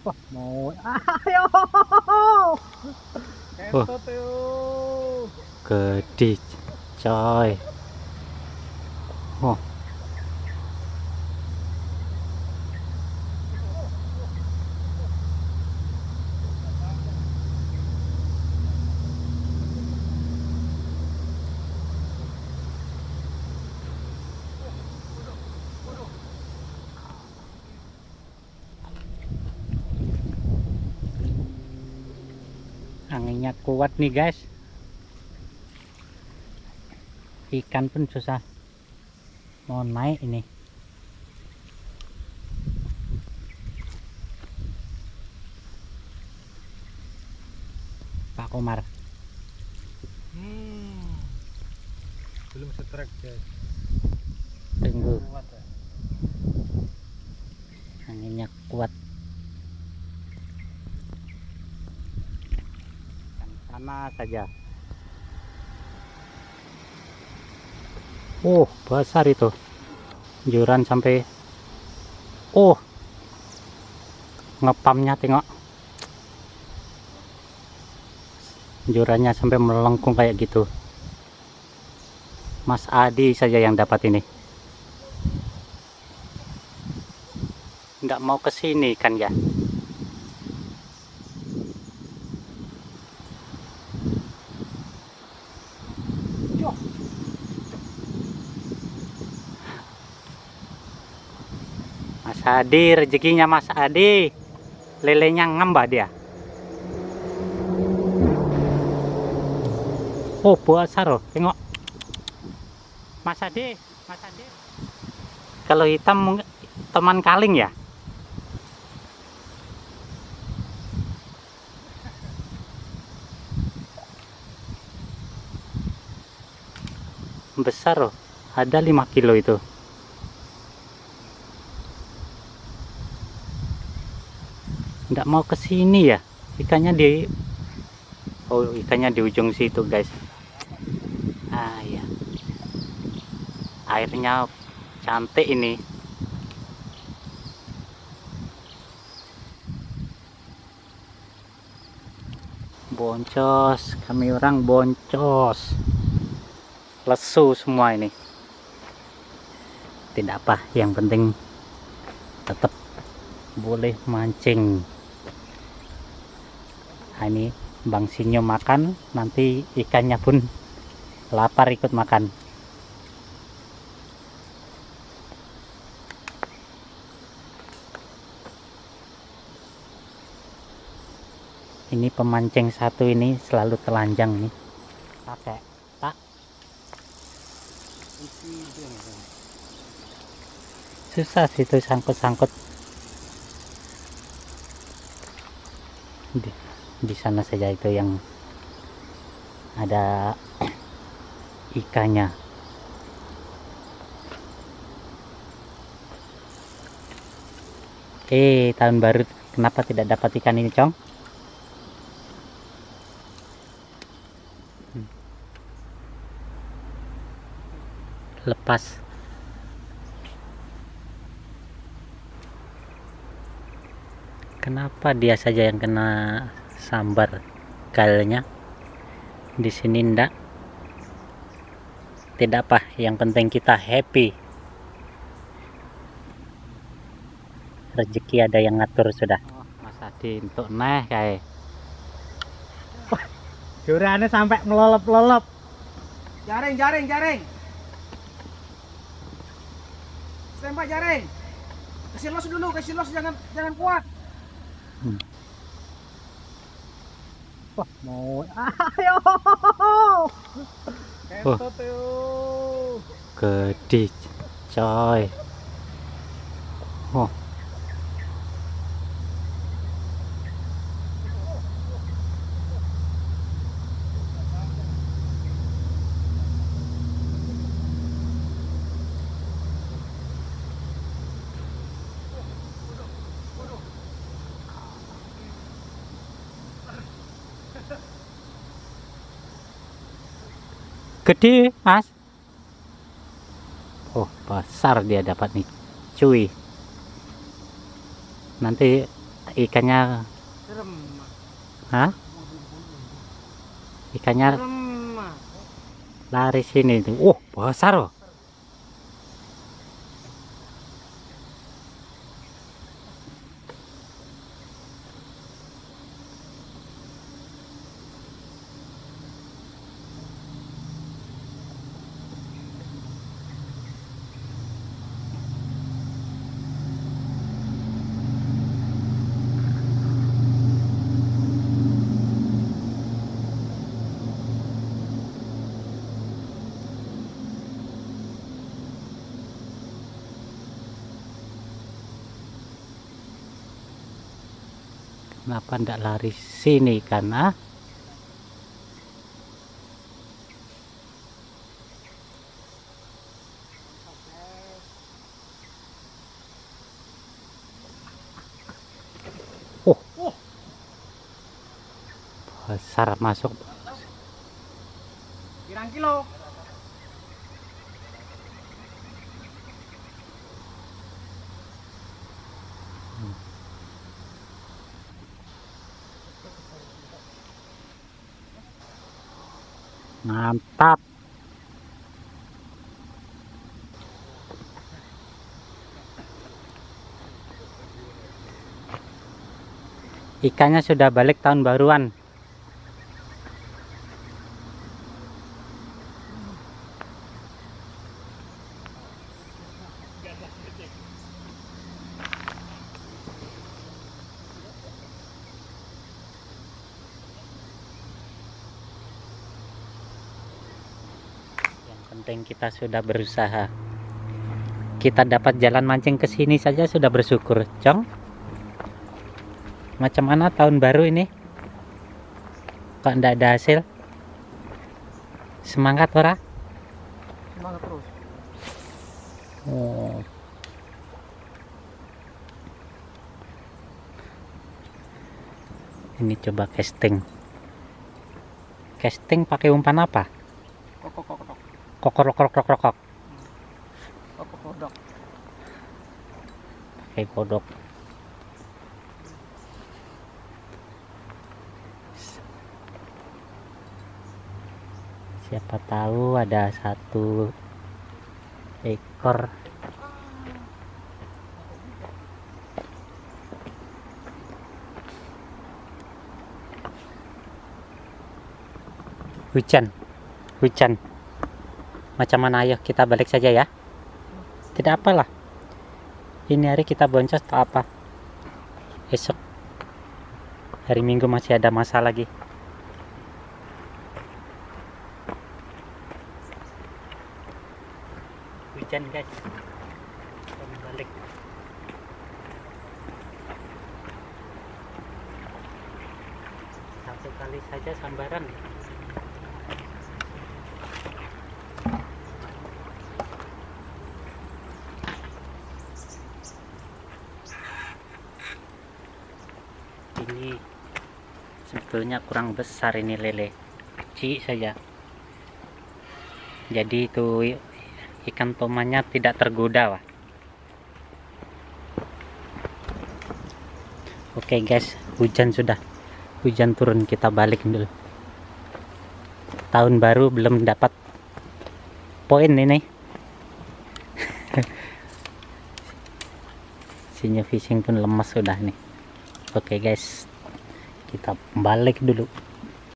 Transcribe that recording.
Wah, mau. Ayo. Entot yuk. Gede, coy. Oh. Anginnya kuat nih guys, ikan pun susah mau naik ini. Pak Komar Belum setrek guys. tunggu, Kuat ya. anginnya kuat. Sana saja. Besar itu juran sampai ngepamnya, tengok jurannya sampai melengkung kayak gitu. Mas Adi saja yang dapat ini, nggak mau kesini kan ya. Mas Adi, rezekinya Mas Adi, lelenya ngambah dia. Besar loh, tengok Mas Adi, Mas Adi. Kalau hitam teman kaling ya. Besar loh, ada 5 kilo itu. Nggak mau kesini ya, ikannya ikannya di ujung situ guys. Ya, airnya cantik ini. Boncos, kami orang boncos, lesu semua ini. Tidak apa, yang penting tetap boleh mancing. Nah, ini Bang Sinyo makan, nanti ikannya pun lapar ikut makan. Ini pemancing satu ini selalu telanjang nih, pakai tak susah sih itu sangkut-sangkut. Di sana saja itu yang ada ikannya. Tahun baru kenapa tidak dapat ikan ini, Cong? Lepas. Kenapa dia saja yang kena sambar galnya? Di sini ndak. Tidak apa, yang penting kita happy. Rezeki ada yang ngatur sudah. Mas Adi untuk kayak. Jurannya sampai melolop-lolop. Jaring, jaring, jaring. Tembak jaring. Kasih los dulu, kasih los, jangan kuat. Wah, mau. Ayo. Entot yuk. Gede, coy. Gede, Mas. Besar dia dapat nih, cuy. Nanti ikannya, Serem. hah? Ikannya Serem. lari sini tuh. Oh, besar loh. Kenapa ndak lari sini karena besar masuk. Pirang kilo? Mantap. Ikannya sudah balik tahun baruan. Yang penting kita sudah berusaha. Kita dapat jalan mancing ke sini saja sudah bersyukur, Cong. Macam mana tahun baru ini? Kok ndak ada hasil? Semangat ora? Semangat terus. Oh. Ini coba casting. Casting pakai umpan apa? Kokok. Kokok. Kokok kodok. Pakai kodok. Siapa tahu ada 1 ekor. Hujan. Macam mana, ayo kita balik saja ya. Tidak apalah. Ini hari kita boncos atau apa? Esok hari Minggu masih ada masa lagi. Hujan guys. Kita balik. Satu kali saja sambaran. Ini sebetulnya kurang besar, ini lele kecil saja, jadi itu ikan tomannya tidak tergoda, Wah. Oke guys, hujan turun, kita balik dulu. Tahun baru belum dapat poin ini. Sinyal fishing pun lemas sudah nih. Oke guys, kita balik dulu.